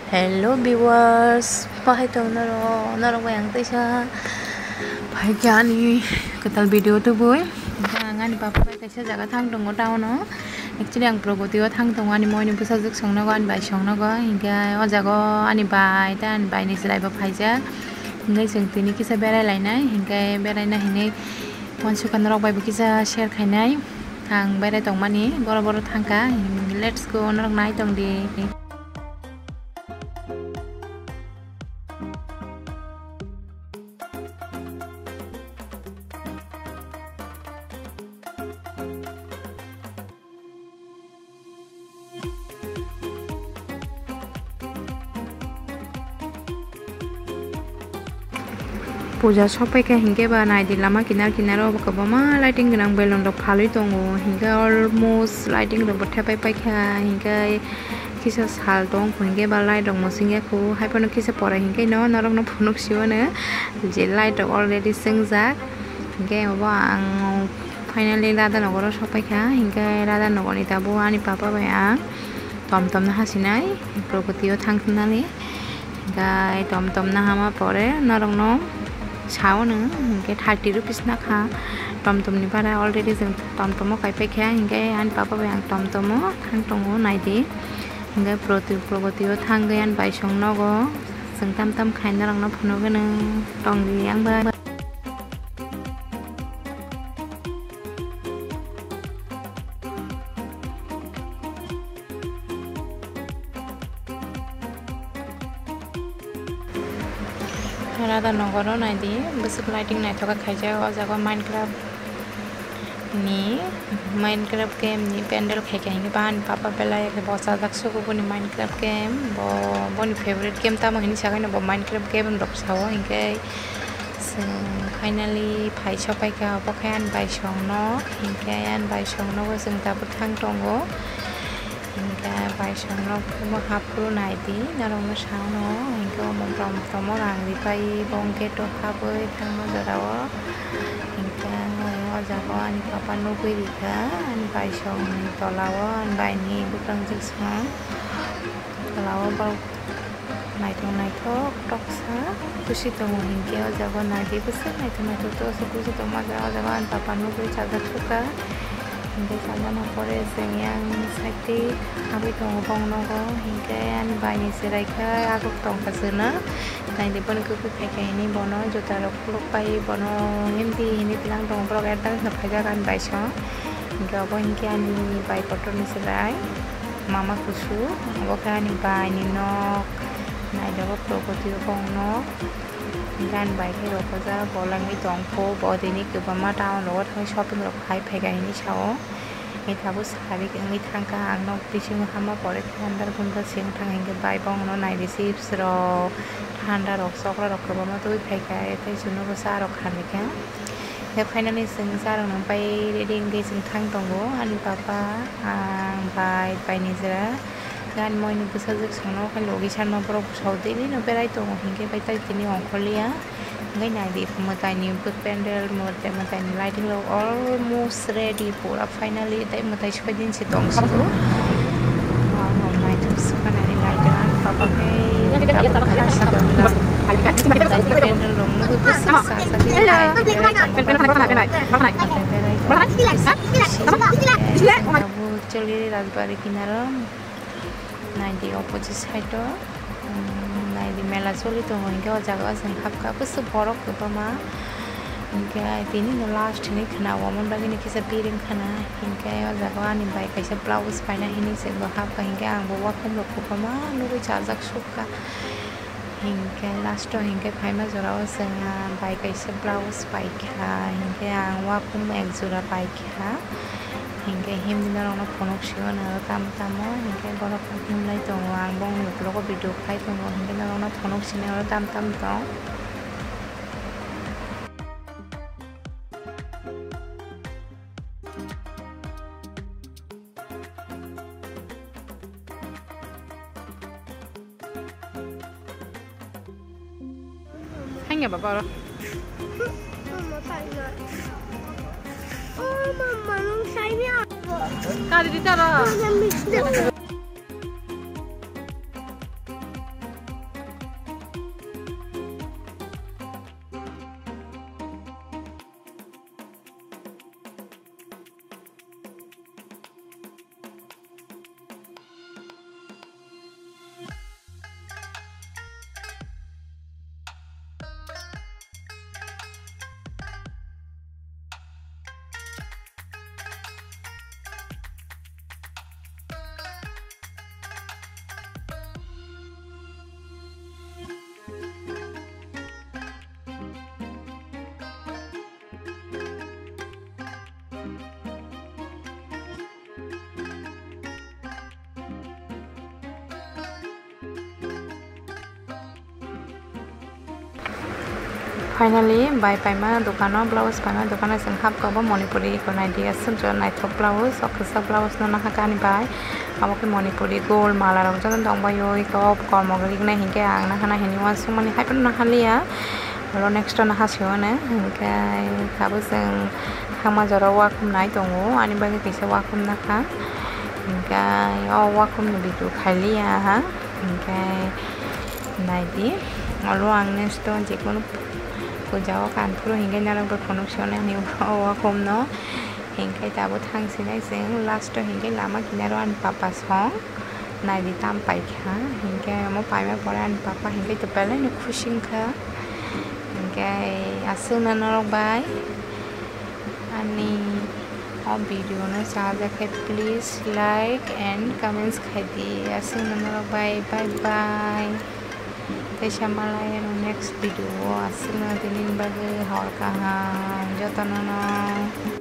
Hello viewers, pahay to naro bayang taisa pahay kya ni katal video tu boy ngani papa pahay taisa jaga thang dong tao no actually ang progoti o thang dong ani moi ni busa juk song na go an bai song na go hinga o jago ani bai tan bai ni slai ba phai ja hinga jeng tini kisa berai lainai hinga berai na hinai onsu kan rok bai kisa share khainai thang berai tong mani boro thangka let's go narok nai tong di puja sopai ka hingke ba nai di lama kinar ka bama lighting gnang belon rok phalui tongo hingke almost lighting rok thapai pai kha hingke kisa sal tong hingke ba light rok mosinge khu haipono kisa pora hingke no narok no phunuk sione je light rok already singjak hingke ba ang finally rada nogoro sopai kha hingke rada nogoni tabu ani papa ba ang tom na hasinai progotio thangkhnani gai tom na hama pore narok no sao nữa cái 30 rupees na kha tom ni para already jeng tom kai pe kha hingai an papa bang tom thang tongo nai di hingai progotio thang gai an bai song no go jeng tam khai na rang no phono gana tong di yang ba Rada nogoro nai di besok lighting nai thoka khaija o jago Minecraft game ni pendel khaika hingi ban papa belai ke bosa dakso ko ni Minecraft game bo ni favorite game ta mo hini sagai no bo Minecraft game rok sawo hingai finally phai chopai ka bo khan bai song no hingai an bai song no jeng ta bu thang tongo hinga bai song no mo hapru nai di narong no sao no hinga mong tomo rang di pai bong ke to haboi thang no jarawo hinga o jago ani papa no koi di kha ani bai song tolawo an bai ni butang jik sa tolawo ba nai thok tok sa kusi to hinga o jago nai di busa nai to so kusi to ma jago an papa no koi chada chuka hingga salana pore sengyang sakti habi tong bong no go hingga an bai ni serai kha agok tong ka sena nai de bon ku kai ni bono jota rok lok pai bono hindi ni tilang tong pro ga tang na phaja kan bai so hingga bo hingga ni bai kotor ni serai mama kusu bo ka ni bai ni nok nai do pro ko ti bong no gan bai ke ro ja bolang mi tong pho bo de ni ku ba ma taw lo thoi shopping rok khai phai ga ni sao mi thabu sari ke mi thang ka ang no pising hama pore thandar gunda sing thang hinge bai bong no nai receives ro thanda rok sokra rok ba ma toi phai ka tai suno ro sa rok khan ka he finally sing sa rok nang pai reading ge sing thang tongo ani papa ang bai ni jara gan moi ni busa jek sono kan logi san ma pro sau de ni no berai to hinge bai tai tini ongkholia ngai nai di matai ni put pendel matai ni lighting lo almost ready pura finally dai matai spai din si tong su wow nai tu suka nai lighting an papa ke pendel lo mu busa sa di choli Rajbari kinaro nai di opposite side nai di mela choli to hinga o jaga jeng hapka busu borok ko pama hinga tini no last ni khana wamon bagi ni kisa piring khana hinga o jaga ani bai kaisa blouse paina hini se bo hapka hinga ang bo wakhom rok ko pama no bai chajak sukka hinga last hinga phaima jora o senga bai kaisa blouse pai kha hinga ang wakhom ek jora pai kha hingga him dina rong phonok siwa na tam hingga borok him lai tong ang bong lo ko video khai tong hingga na rong phonok sine tam to hanya baba ro mama nung sai niya. Kali di tara. finally by paima dukano blouse paima dukano sing hap ko Manipuri ko idea sunjo naithok blouse oksa blouse no nakani bai abo ke Manipuri gold mala rok jon dong bai oi ko kormoglik na hingke ang na hana hini wan sumani haipun na halia ro next na hasione hingke kabu sing hama jora wakum nai tongo ani bagi kisa wakum na ka hingke o wakum ni bitu khalia ha hingke naidi alo ang next to jikono puja kan puro hingke narang ber connection ani wakum no hingke tabo thang sinai sing last to hingke lama kinaro an papa song naidi tam pai kha hingke mo pai ma pore an papa hingke to pele no khushing kha hingke asung na norok bai ani o video na saja khe please like and comments khai di asung na norok bai bye bye Tesha malaya no next video asung na dinin bagi hor kahan jotono no